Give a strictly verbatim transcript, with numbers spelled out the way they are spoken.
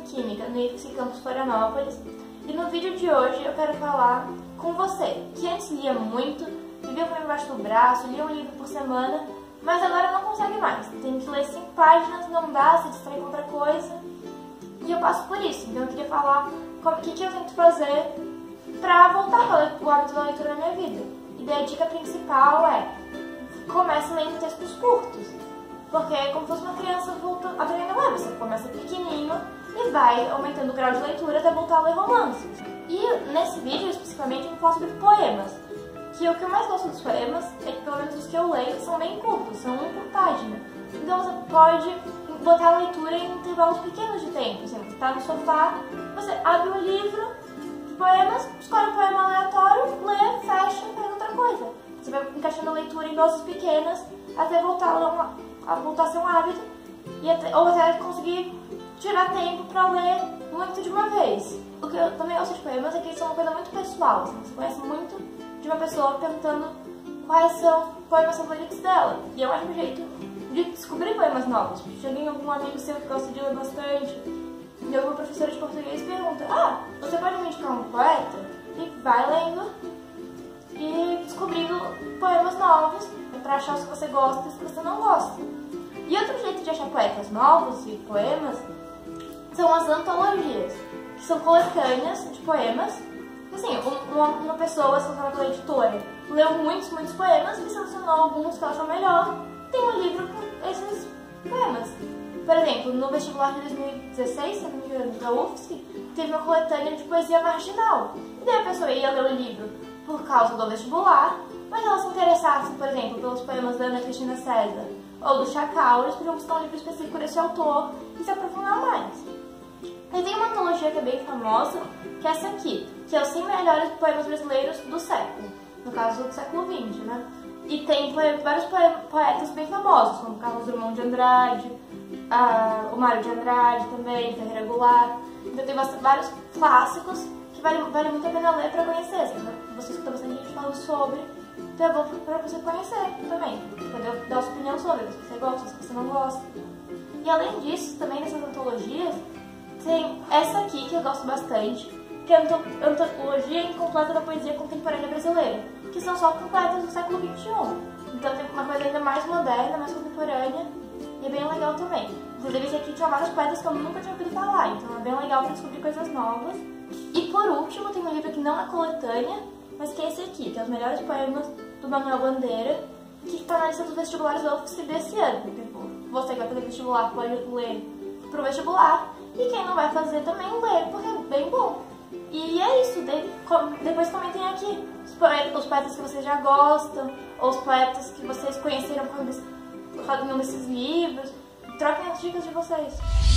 Química no I F S C Campus Florianópolis e no vídeo de hoje eu quero falar com você que antes lia muito, vivia com embaixo do braço, lia um livro por semana, mas agora não consegue mais. Tem que ler cinco páginas, não dá, se distrai com outra coisa. E eu passo por isso, então eu queria falar o que, que eu tento fazer pra voltar o hábito da leitura na minha vida. E daí a dica principal é: comece lendo textos curtos. Porque é como se fosse uma criança voltando, aprendendo a ler. Você começa pequenininho e vai aumentando o grau de leitura até voltar a ler romances. E nesse vídeo, especificamente, eu falo sobre poemas. Que o que eu mais gosto dos poemas é que, pelo menos os que eu leio, são bem curtos, são um por página. Então você pode botar a leitura em intervalos pequenos de tempo. Assim, você está no sofá, você abre um livro de poemas, escolhe um poema aleatório, lê, fecha e faz outra coisa. Você vai encaixando a leitura em doses pequenas até voltar a uma a voltar a ser um hábito, e até, ou até conseguir tirar tempo pra ler muito de uma vez. O que eu também gosto de poemas é que eles são uma coisa muito pessoal, assim, você conhece muito de uma pessoa perguntando quais são os poemas favoritos dela, e é o único jeito de descobrir poemas novos. Chega em algum amigo seu que gosta de ler bastante, e alguma professora de português pergunta: ah, você pode me indicar um poeta? E vai lendo e descobrindo poemas novos pra achar os que você gosta e os que você não gosta. E outro jeito de achar poetas novos e poemas são as antologias, que são coletâneas de poemas. Assim, uma, uma pessoa selecionada pela editora leu muitos, muitos poemas e selecionou alguns que ela achou melhor. Tem um livro com esses poemas. Por exemplo, no vestibular de dois mil e dezesseis, se não me engano, da U F S C, teve uma coletânea de poesia marginal. E daí a pessoa ia ler o livro por causa do vestibular, mas ela se interessasse, por exemplo, pelos poemas da Ana Cristina César ou do Chacal, eles podiam buscar um livro específico desse autor e se aprofundar mais. E tem uma antologia que é bem famosa, que é essa aqui, que é os cem melhores poemas brasileiros do século, no caso do século vinte, né? E tem vários poetas bem famosos, como Carlos Drummond de Andrade, a, o Mário de Andrade também, Ferreira Goulart. Então tem vários clássicos que vale, vale muito a pena ler para conhecer. Você escuta bastante gente falando sobre, então é bom para você conhecer também, poder dar sua opinião sobre, se você gosta, se você não gosta. E além disso, também nessas antologias, tem essa aqui que eu gosto bastante, que é a Antologia Incompleta da Poesia Contemporânea Brasileira, que são só com poetas do século vinte e um. Então tem uma coisa ainda mais moderna, mais contemporânea, e é bem legal também. Inclusive esse aqui tinha vários poetas que eu nunca tinha ouvido falar, então é bem legal para descobrir coisas novas. E por último, tem um livro que não é coletânea, mas que é esse aqui, que é os melhores poemas do Manuel Bandeira, que está na lista dos vestibulares da U F S C desse ano. Tipo, você que vai fazer vestibular pode ler pro vestibular, e quem não vai fazer também lê, porque é bem bom. E é isso, depois comentem aqui os poetas, os poetas que vocês já gostam, ou os poetas que vocês conheceram por causa desses livros. Troquem as dicas de vocês.